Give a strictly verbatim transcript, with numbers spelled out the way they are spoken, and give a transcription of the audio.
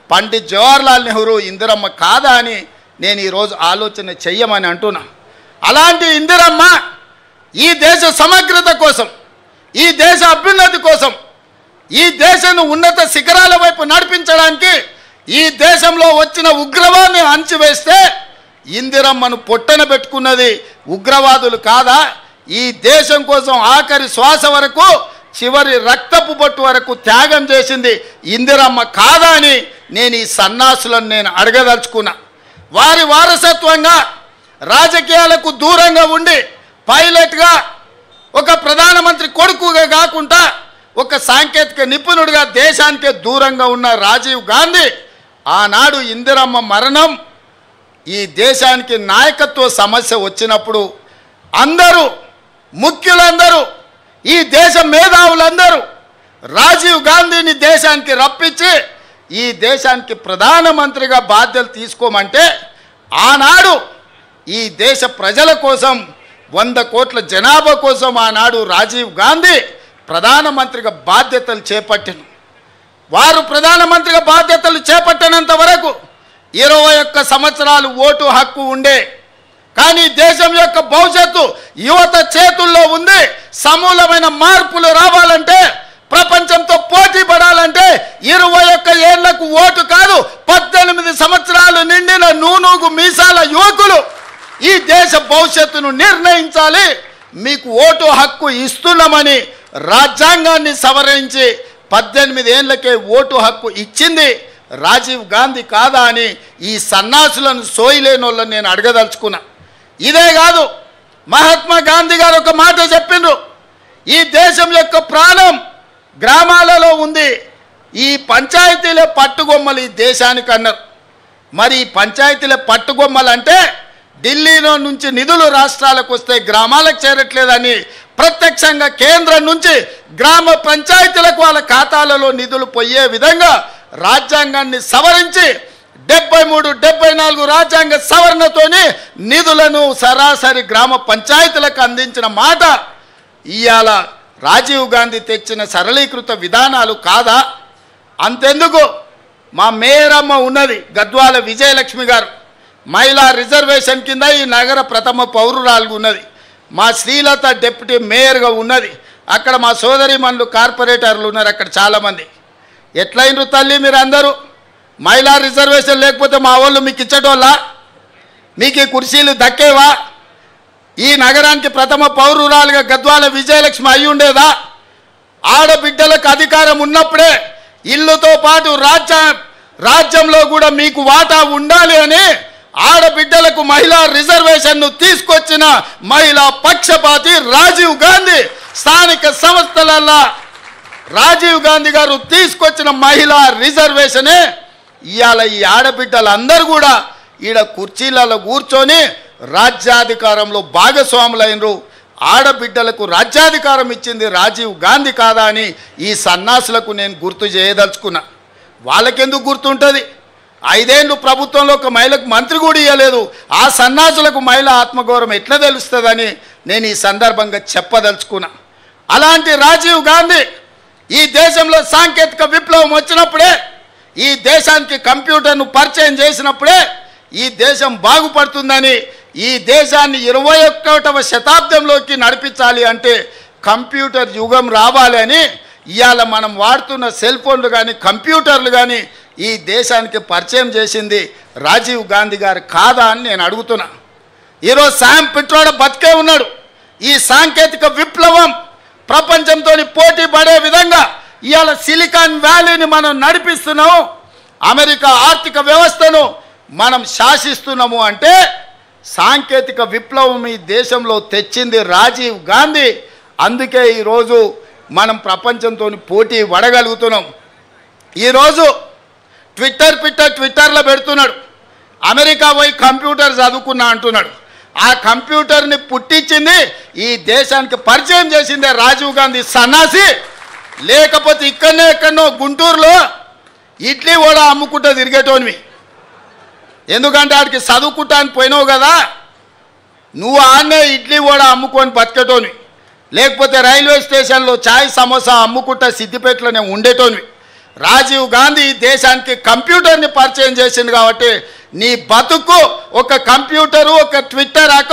పండిత్ జవహర్లాల్ నెహ్రూ ఇందిరమ్మ కాదా అని నేను ఈరోజు ఆలోచన చెయ్యమని అంటున్నా. అలాంటి ఇందిరమ్మ ఈ దేశ సమగ్రత కోసం, ఈ దేశ అభ్యున్నతి కోసం, ఈ దేశాన్ని ఉన్నత శిఖరాల వైపు నడిపించడానికి ఈ దేశంలో వచ్చిన ఉగ్రవాదాన్ని అణచివేస్తే ఇందిరమ్మను పొట్టన పెట్టుకున్నది ఉగ్రవాదులు కాదా? ఈ దేశం కోసం ఆఖరి శ్వాస వరకు, చివరి రక్తపు బొట్టు వరకు త్యాగం చేసింది ఇందిరమ్మ కాదా అని నేను ఈ సన్నాసులను నేను అడగదలుచుకున్నా. వారి వారసత్వంగా రాజకీయాలకు దూరంగా ఉండి పైలట్గా ఒక ప్రధానమంత్రి కొడుకుగా కాకుండా ఒక సాంకేతిక నిపుణుడిగా దేశానికే దూరంగా ఉన్న రాజీవ్ గాంధీ ఆనాడు ఇందిరమ్మ మరణం ఈ దేశానికి నాయకత్వ సమస్య వచ్చినప్పుడు అందరూ, ముఖ్యులందరూ, ఈ దేశ మేధావులందరూ రాజీవ్ గాంధీని దేశానికి రప్పించి ఈ దేశానికి ప్రధానమంత్రిగా బాధ్యతలు తీసుకోమంటే ఆనాడు ఈ దేశ ప్రజల కోసం, వంద కోట్ల జనాభా కోసం ఆనాడు రాజీవ్ గాంధీ ప్రధానమంత్రిగా బాధ్యతలు చేపట్టిన వారు ప్రధానమంత్రిగా బాధ్యతలు చేపట్టినంత వరకు ఇరవై ఒక్క సంవత్సరాలు ఓటు హక్కు ఉండే. కానీ దేశం యొక్క భవిష్యత్తు యువత చేతుల్లో ఉంది. సమూలమైన మార్పులు రావాలంటే, ప్రపంచంతో పోటీ పడాలంటే ఇరవై ఒక్క ఏళ్లకు ఓటు కాదు, పద్దెనిమిది సంవత్సరాలు నిండిన నూనూగు మీసాల యువకులు ఈ దేశ భవిష్యత్తును నిర్ణయించాలి. మీకు ఓటు హక్కు ఇస్తున్నామని రాజ్యాంగాన్ని సవరించి పద్దెనిమిది ఏళ్లకే ఓటు హక్కు ఇచ్చింది రాజీవ్ గాంధీ కాదా అని ఈ సన్నాసులను సోయిలేని వాళ్ళని నేను అడగదలుచుకున్నా. ఇదే కాదు, మహాత్మా గాంధీ గారు ఒక మాట చెప్పిండ్రు, ఈ దేశం యొక్క ప్రాణం గ్రామాలలో ఉంది, ఈ పంచాయతీలే పట్టుగొమ్మలు ఈ దేశానికి అన్నారు. మరి ఈ పంచాయతీలే పట్టుగొమ్మలు అంటే ఢిల్లీలో నుంచి నిధులు రాష్ట్రాలకు వస్తే గ్రామాలకు చేరట్లేదని ప్రత్యక్షంగా కేంద్రం నుంచి గ్రామ పంచాయతీలకు వాళ్ళ ఖాతాలలో నిధులు పోయే విధంగా రాజ్యాంగాన్ని సవరించి డెబ్బై మూడు డెబ్బై నాలుగు రాజ్యాంగ సవరణతోని నిధులను సరాసరి గ్రామ పంచాయతీలకు అందించిన మాట ఇవాళ రాజీవ్ గాంధీ తెచ్చిన సరళీకృత విధానాలు కాదా? అంతెందుకు, మా మేయరమ్మ ఉన్నది గద్వాల విజయలక్ష్మి గారు, మహిళా రిజర్వేషన్ కింద ఈ నగర ప్రథమ పౌరురాలుగా ఉన్నది. మా శ్రీలత డిప్యూటీ మేయర్గా ఉన్నది. అక్కడ మా సోదరిమణులు కార్పొరేటర్లు ఉన్నారు అక్కడ చాలామంది. ఎట్లయినరు తల్లి మీరు అందరూ? మహిళా రిజర్వేషన్ లేకపోతే మా వాళ్ళు మీకు ఇచ్చటోళ్ళా? మీకు ఈ కుర్చీలు దక్కేవా? ఈ నగరానికి ప్రథమ పౌరురాలుగా గద్వాల విజయలక్ష్మి అయి ఉండేదా? ఆడబిడ్డలకు అధికారం ఉన్నప్పుడే ఇల్లుతో పాటు రాజ్య రాజ్యంలో కూడా మీకు వాటా ఉండాలి అని ఆడబిడ్డలకు మహిళా రిజర్వేషన్ను తీసుకొచ్చిన మహిళా పక్షపాతి రాజీవ్ గాంధీ. స్థానిక సంస్థలల్లో రాజీవ్ గాంధీ గారు తీసుకొచ్చిన మహిళా రిజర్వేషనే ఇవాళ ఈ ఆడబిడ్డలందరూ కూడా ఈడ కుర్చీలలో కూర్చొని రాజ్యాధికారంలో భాగస్వాములైనరు. ఆడబిడ్డలకు రాజ్యాధికారం ఇచ్చింది రాజీవ్ గాంధీ కాదా అని ఈ సన్నాసులకు నేను గుర్తు చేయదలుచుకున్నా. వాళ్ళకెందుకు గుర్తుంటుంది? ఐదేళ్ళు ప్రభుత్వంలో ఒక మహిళకు మంత్రి కూడా ఇవ్వలేదు. ఆ సన్నాసులకు మహిళా ఆత్మగౌరవం ఎట్లా తెలుస్తుందని నేను ఈ సందర్భంగా చెప్పదలుచుకున్నా. అలాంటి రాజీవ్ గాంధీ ఈ దేశంలో సాంకేతిక విప్లవం వచ్చినప్పుడే, ఈ దేశానికి కంప్యూటర్ను పరిచయం చేసినప్పుడే ఈ దేశం బాగుపడుతుందని, ఈ దేశాన్ని ఇరవై ఒకటవ శతాబ్దంలోకి నడిపించాలి అంటే కంప్యూటర్ యుగం రావాలి అని ఇవాళ మనం వాడుతున్న సెల్ ఫోన్లు కానీ కంప్యూటర్లు కానీ ఈ దేశానికి పరిచయం చేసింది రాజీవ్ గాంధీ గారు కాదా అని నేను అడుగుతున్నా. ఈరోజు శామ్ పిట్రోడా బతికే ఉన్నాడు. ఈ సాంకేతిక విప్లవం ప్రపంచంతో పోటీ పడే విధంగా ఇవాళ సిలికాన్ వ్యాలీని మనం నడిపిస్తున్నాము, అమెరికా ఆర్థిక వ్యవస్థను మనం శాసిస్తున్నాము అంటే సాంకేతిక విప్లవం ఈ దేశంలో తెచ్చింది రాజీవ్ గాంధీ. అందుకే ఈరోజు మనం ప్రపంచంతో పోటీ పడగలుగుతున్నాం. ఈరోజు ట్విట్టర్ ట్విట్టర్ ట్విట్టర్లో పెడుతున్నాడు, అమెరికా పోయి కంప్యూటర్ చదువుకున్నా అంటున్నాడు. ఆ కంప్యూటర్ని పుట్టించింది, ఈ దేశానికి పరిచయం చేసిందే రాజీవ్ గాంధీ సన్నాసి. లేకపోతే ఇక్కడనే ఎక్కడనో గుంటూరులో ఇడ్లీ కూడా అమ్ముకుంటూ తిరిగేటోనివి. ఎందుకంటే ఆడికి చదువుకుంటానికి పోయినావు కదా, నువ్వు ఆడనే ఇడ్లీ కూడా అమ్ముకొని బతికేటోనివి. లేకపోతే రైల్వే స్టేషన్లో చాయ్ సమోసా అమ్ముకుంటా సిద్దిపేటలోనే ఉండేటోనివి. రాజీవ్ గాంధీ ఈ దేశానికి కంప్యూటర్ని పరిచయం చేసింది కాబట్టి నీ బతుకు ఒక కంప్యూటరు, ఒక ట్విట్టర్ అకౌంట్